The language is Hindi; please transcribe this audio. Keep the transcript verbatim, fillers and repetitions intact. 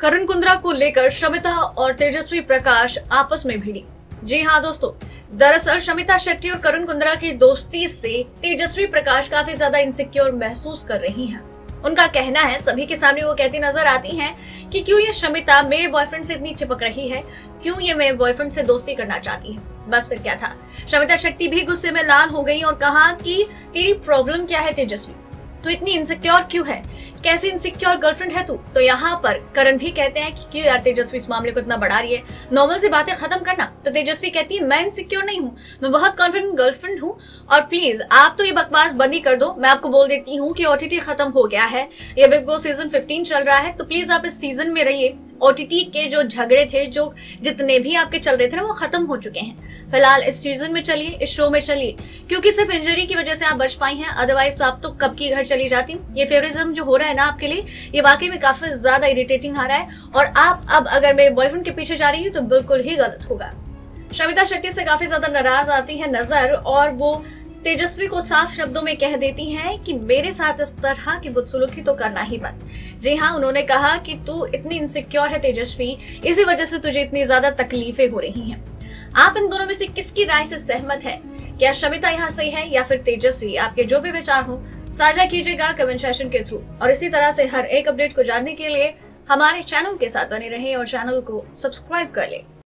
करण कुंद्रा को लेकर शमिता और तेजस्वी प्रकाश आपस में भिड़ी। जी हाँ दोस्तों, दरअसल शमिता शेट्टी और करण कुंद्रा की दोस्ती से तेजस्वी प्रकाश काफी ज्यादा इनसिक्योर महसूस कर रही हैं। उनका कहना है, सभी के सामने वो कहती नजर आती हैं कि क्यों ये शमिता मेरे बॉयफ्रेंड से इतनी चिपक रही है, क्यों ये मेरे बॉयफ्रेंड से दोस्ती करना चाहती है। बस फिर क्या था, शमिता शेट्टी भी गुस्से में लाल हो गई और कहा कि तेरी प्रॉब्लम क्या है तेजस्वी, तू इतनी इनसिक्योर क्यों है, कैसी इनसिक्योर गर्लफ्रेंड है तू। तो यहाँ पर करण भी कहते हैं कि क्यों यार तेजस्वी इस मामले को इतना बढ़ा रही है, नॉर्मल सी बातें खत्म करना। तो तेजस्वी कहती है मैं इनसिक्योर नहीं हूँ, मैं बहुत कॉन्फिडेंट गर्लफ्रेंड हूँ और प्लीज आप तो ये बकवास बंद ही कर दो। मैं आपको बोल देती हूँ कि ओटीटी खत्म हो गया है, ये बिग बॉस सीजन फिफ्टीन चल रहा है, तो प्लीज आप इस सीजन में रहिए। ओटीटी के जो झगड़े थे, जो जितने भी आपके चल रहे थे ना, वो खत्म हो चुके हैं। फिलहाल इस सीजन में चलिए, इस शो में चलिए, क्योंकि सिर्फ इंजरी की वजह से आप बच पाई हैं, अदरवाइज तो आप तो कब की घर चली जाती। ये फेवरिज्म जो हो रहा है ना आपके लिए, ये वाकई में काफी ज्यादा इरिटेटिंग आ रहा है और आप अब अगर मेरे बॉयफ्रेंड के पीछे जा रही है तो बिल्कुल ही गलत होगा। शमिता शेट्टी से काफी ज्यादा नाराज आती है नजर और वो तेजस्वी को साफ शब्दों में कह देती हैं कि मेरे साथ इस तरह की बदसलूकी तो करना ही मत। जी हाँ, उन्होंने कहा कि तू इतनी इनसिक्योर है तेजस्वी, इसी वजह से तुझे इतनी ज्यादा तकलीफें हो रही हैं। आप इन दोनों में से किसकी राय से सहमत है? क्या शमिता यहाँ सही है या फिर तेजस्वी? आपके जो भी विचार हो साझा कीजिएगा कमेंट सेक्शन के थ्रू और इसी तरह से हर एक अपडेट को जानने के लिए हमारे चैनल के साथ बने रहें और चैनल को सब्सक्राइब कर लें।